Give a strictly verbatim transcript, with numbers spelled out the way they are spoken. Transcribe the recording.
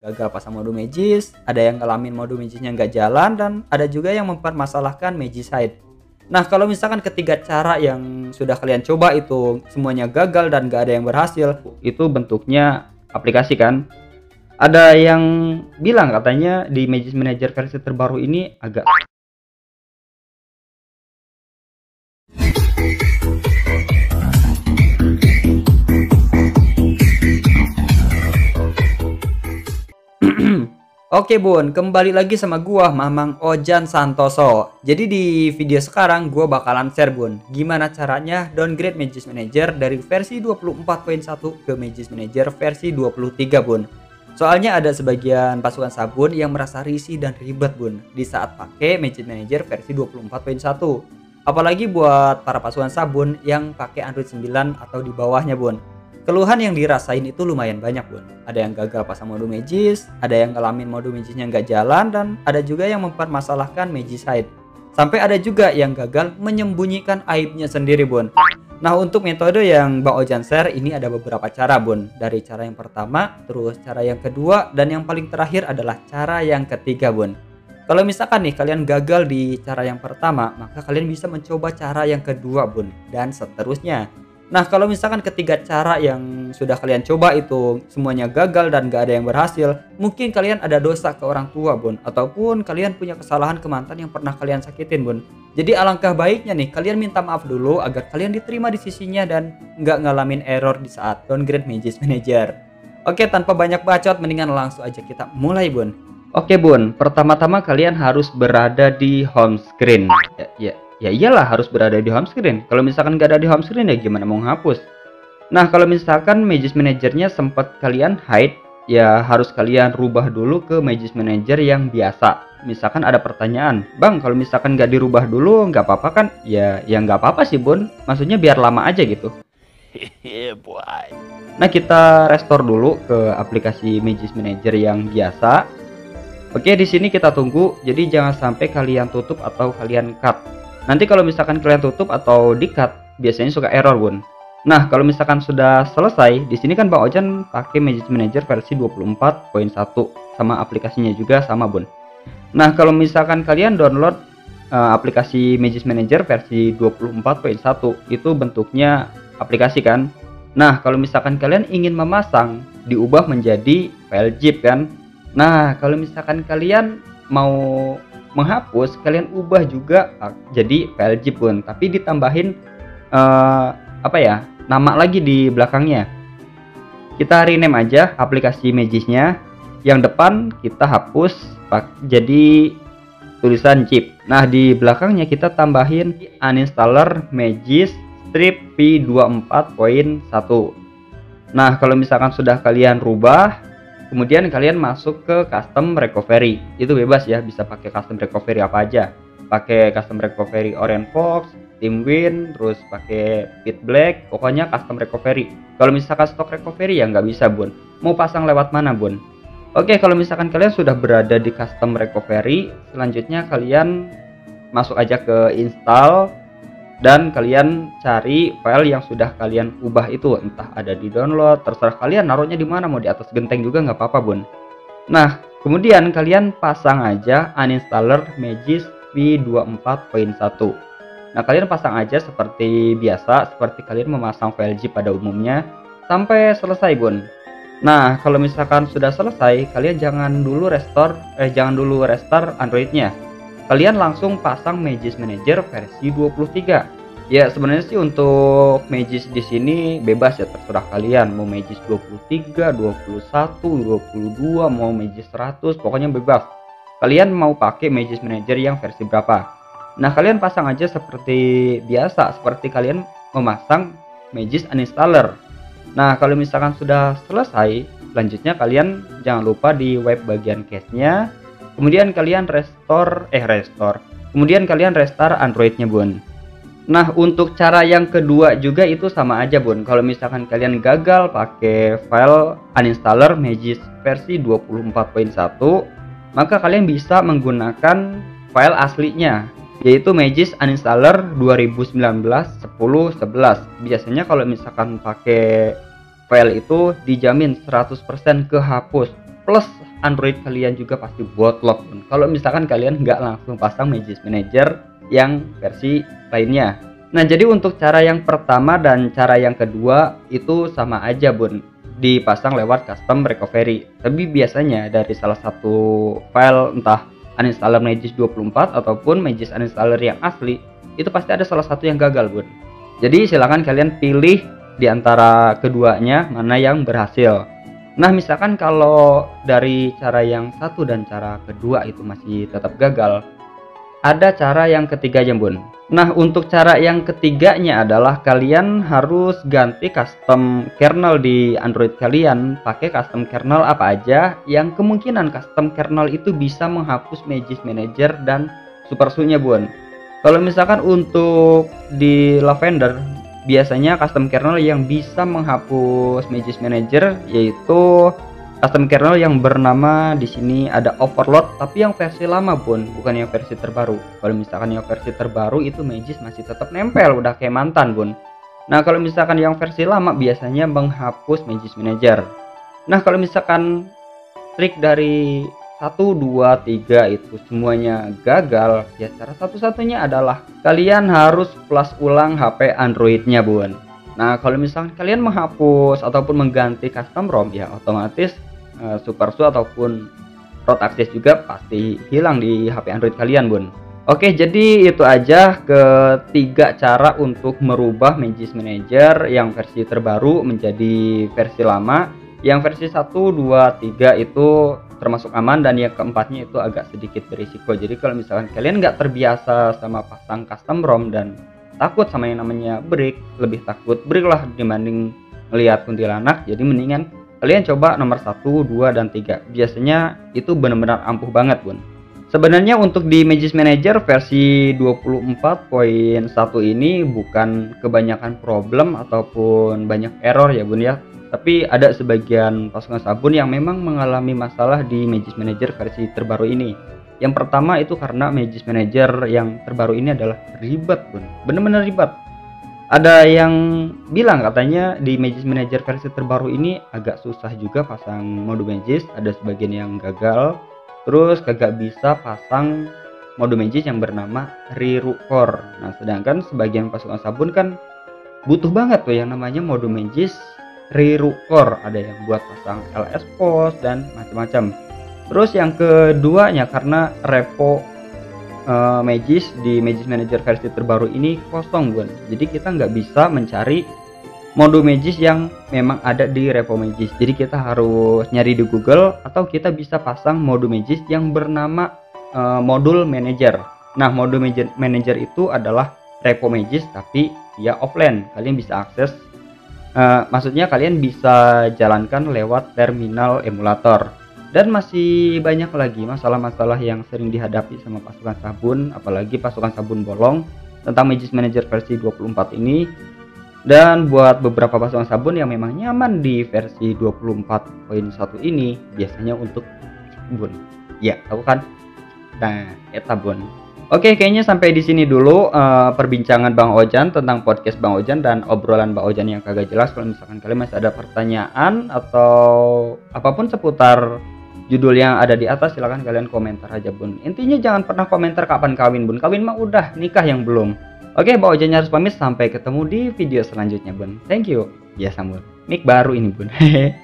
gagal pasang mode Magis, ada yang ngalamin mode Magisnya nggak jalan, dan ada juga yang mempermasalahkan Magicite. Nah, kalau misalkan ketiga cara yang sudah kalian coba itu semuanya gagal dan nggak ada yang berhasil, itu bentuknya aplikasi kan? Ada yang bilang katanya di Magis Manager versi terbaru ini agak Oke bun, kembali lagi sama gua Mamang Ojan Santoso. Jadi di video sekarang gua bakalan share bun, gimana caranya downgrade Magis Manager dari versi dua puluh empat titik satu ke Magis Manager versi dua puluh tiga bun. Soalnya ada sebagian pasukan sabun yang merasa risih dan ribet bun di saat pakai Magis Manager versi dua puluh empat titik satu. Apalagi buat para pasukan sabun yang pakai Android sembilan atau di bawahnya bun. Keluhan yang dirasain itu lumayan banyak bun. Ada yang gagal pasang mode Magis, ada yang ngalamin mode Magisnya nggak jalan, dan ada juga yang mempermasalahkan Magicite. Sampai ada juga yang gagal menyembunyikan aibnya sendiri bun. Nah, untuk metode yang Bang Ojan share ini ada beberapa cara bun. Dari cara yang pertama, terus cara yang kedua, dan yang paling terakhir adalah cara yang ketiga bun. Kalau misalkan nih kalian gagal di cara yang pertama, maka kalian bisa mencoba cara yang kedua bun, dan seterusnya. Nah, kalau misalkan ketiga cara yang sudah kalian coba itu semuanya gagal dan gak ada yang berhasil, mungkin kalian ada dosa ke orang tua bun, ataupun kalian punya kesalahan ke mantan yang pernah kalian sakitin bun. Jadi alangkah baiknya nih kalian minta maaf dulu agar kalian diterima di sisinya dan nggak ngalamin error di saat downgrade Magis Manager. Oke, tanpa banyak bacot, mendingan langsung aja kita mulai bun. Oke bun, pertama-tama kalian harus berada di home screen. Ya, ya. Ya iyalah harus berada di home screen. Kalau misalkan nggak ada di home screen ya gimana mau ngapus? Nah, kalau misalkan Magis Manajernya sempat kalian hide, ya harus kalian rubah dulu ke Magis Manager yang biasa. Misalkan ada pertanyaan, Bang, kalau misalkan nggak dirubah dulu nggak apa-apa kan? Ya, ya nggak apa-apa sih bun. Maksudnya biar lama aja gitu. Nah, kita restore dulu ke aplikasi Magis Manager yang biasa. Oke, di sini kita tunggu. Jadi jangan sampai kalian tutup atau kalian cut. Nanti kalau misalkan kalian tutup atau di-cut, biasanya suka error bun. Nah, kalau misalkan sudah selesai, di sini kan Bang Ojan pakai Magis Manager versi dua puluh empat titik satu, sama aplikasinya juga sama bun. Nah, kalau misalkan kalian download uh, aplikasi Magis Manager versi dua puluh empat titik satu, itu bentuknya aplikasi kan. Nah, kalau misalkan kalian ingin memasang, diubah menjadi file zip kan. Nah, kalau misalkan kalian mau menghapus, kalian ubah juga jadi file zip bun, tapi ditambahin uh, apa ya, nama lagi di belakangnya. Kita rename aja aplikasi Magisnya, yang depan kita hapus jadi tulisan zip. Nah, di belakangnya kita tambahin uninstaller Magis strip v dua puluh empat titik satu. Nah, kalau misalkan sudah kalian rubah, kemudian kalian masuk ke custom recovery. Itu bebas ya, bisa pakai custom recovery apa aja. Pakai custom recovery Orange Fox, Team Win, terus pakai Pit Black, pokoknya custom recovery. Kalau misalkan stock recovery ya nggak bisa bun. Mau pasang lewat mana bun? Oke, kalau misalkan kalian sudah berada di custom recovery, selanjutnya kalian masuk aja ke install. Dan kalian cari file yang sudah kalian ubah itu, entah ada di download, terserah kalian naruhnya di mana, mau di atas genteng juga nggak apa-apa bun. Nah, kemudian kalian pasang aja uninstaller Magis v dua puluh empat titik satu. Nah, kalian pasang aja seperti biasa, seperti kalian memasang file zip pada umumnya sampai selesai bun. Nah, kalau misalkan sudah selesai, kalian jangan dulu restore, eh jangan dulu restart Androidnya. Kalian langsung pasang Magis Manager versi dua puluh tiga. Ya, sebenarnya sih untuk Magis di sini bebas ya, terserah kalian mau Magis dua puluh tiga, dua puluh satu, dua puluh dua, mau Magis seratus, pokoknya bebas. Kalian mau pakai Magis Manager yang versi berapa? Nah, kalian pasang aja seperti biasa, seperti kalian memasang Magis uninstaller. Nah, kalau misalkan sudah selesai, selanjutnya kalian jangan lupa di wipe bagian cache-nya. Kemudian kalian restore, eh restore. Kemudian kalian restart Androidnya bun. Nah, untuk cara yang kedua juga itu sama aja bun. Kalau misalkan kalian gagal pakai file uninstaller Magis versi dua puluh empat titik satu, maka kalian bisa menggunakan file aslinya, yaitu Magis uninstaller dua ribu sembilan belas sepuluh sebelas. Biasanya kalau misalkan pakai file itu dijamin seratus persen kehapus plus Android kalian juga pasti botlok bun, kalau misalkan kalian nggak langsung pasang Magisk Manager yang versi lainnya. Nah jadi untuk cara yang pertama dan cara yang kedua itu sama aja bun, dipasang lewat custom recovery. Tapi biasanya dari salah satu file, entah uninstaller Magisk dua puluh empat ataupun Magisk uninstaller yang asli, itu pasti ada salah satu yang gagal bun. Jadi silahkan kalian pilih di antara keduanya mana yang berhasil. Nah misalkan kalau dari cara yang satu dan cara kedua itu masih tetap gagal, ada cara yang ketiganya bun. Nah untuk cara yang ketiganya adalah kalian harus ganti custom kernel di Android kalian, pakai custom kernel apa aja yang kemungkinan custom kernel itu bisa menghapus Magisk Manager dan SuperSU-nya bun. Kalau misalkan untuk di Lavender, biasanya custom kernel yang bisa menghapus Magisk Manager yaitu custom kernel yang bernama di sini ada Overload, tapi yang versi lama bun, bukan yang versi terbaru. Kalau misalkan yang versi terbaru itu Magisk masih tetap nempel, udah kayak mantan bun. Nah kalau misalkan yang versi lama biasanya menghapus Magisk Manager. Nah kalau misalkan trik dari satu, dua, tiga itu semuanya gagal, ya cara satu-satunya adalah kalian harus flash ulang H P Androidnya bun. Nah kalau misalkan kalian menghapus ataupun mengganti custom ROM, ya otomatis uh, SuperSU ataupun root access juga pasti hilang di H P Android kalian bun. Oke, jadi itu aja ketiga cara untuk merubah Magisk Manager yang versi terbaru menjadi versi lama. Yang versi satu, dua, tiga itu termasuk aman, dan yang keempatnya itu agak sedikit berisiko. Jadi kalau misalkan kalian nggak terbiasa sama pasang custom ROM dan takut sama yang namanya break, lebih takut break lah dibanding ngelihat kuntilanak, jadi mendingan kalian coba nomor satu, dua, dan tiga. Biasanya itu benar-benar ampuh banget bun. Sebenarnya untuk di Magisk Manager versi dua puluh empat titik satu ini bukan kebanyakan problem ataupun banyak error ya bun ya. Tapi ada sebagian pasukan sabun yang memang mengalami masalah di Magisk Manager versi terbaru ini. Yang pertama itu karena Magisk Manager yang terbaru ini adalah ribet bun, bener-bener ribet. Ada yang bilang katanya di Magisk Manager versi terbaru ini agak susah juga pasang mode Magisk, ada sebagian yang gagal. Terus kagak bisa pasang mode Magisk yang bernama Reroute Core. Nah sedangkan sebagian pasukan sabun kan butuh banget tuh yang namanya mode Magisk Reroute Core, ada yang buat pasang L S Post dan macam-macam. Terus yang keduanya karena repo uh, Magisk di Magisk Manager versi terbaru ini kosong bun, jadi kita nggak bisa mencari mode Magisk yang memang ada di repo Magisk. Jadi kita harus nyari di Google atau kita bisa pasang mode Magisk yang bernama uh, modul manager. Nah mode manager itu adalah repo Magisk tapi dia offline, kalian bisa akses. Uh, maksudnya kalian bisa jalankan lewat terminal emulator. Dan masih banyak lagi masalah-masalah yang sering dihadapi sama pasukan sabun, apalagi pasukan sabun bolong tentang Magisk Manager versi dua puluh empat ini. Dan buat beberapa pasukan sabun yang memang nyaman di versi dua puluh empat titik satu ini, biasanya untuk sabun. Ya, tahu kan? Nah, eta bun. Oke, kayaknya sampai di sini dulu uh, perbincangan Bang Ojan tentang podcast Bang Ojan dan obrolan Bang Ojan yang kagak jelas. Kalau misalkan kalian masih ada pertanyaan atau apapun seputar judul yang ada di atas, silahkan kalian komentar aja bun. Intinya jangan pernah komentar kapan kawin bun. Kawin mah udah, nikah yang belum. Oke, Bang Ojan harus pamit, sampai ketemu di video selanjutnya bun. Thank you. Ya sambut. Mic baru ini bun. Hehe.